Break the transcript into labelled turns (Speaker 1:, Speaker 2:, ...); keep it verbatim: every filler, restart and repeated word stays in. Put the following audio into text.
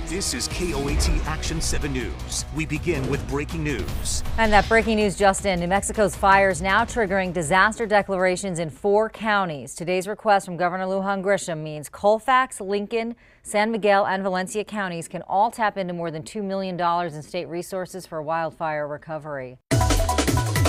Speaker 1: This is K O A T Action seven News. We begin with breaking news.
Speaker 2: And that breaking news just in. New Mexico's fires now triggering disaster declarations in four counties. Today's request from Governor Lujan Grisham means Colfax, Lincoln, San Miguel, and Valencia counties can all tap into more than two million dollars in state resources for wildfire recovery.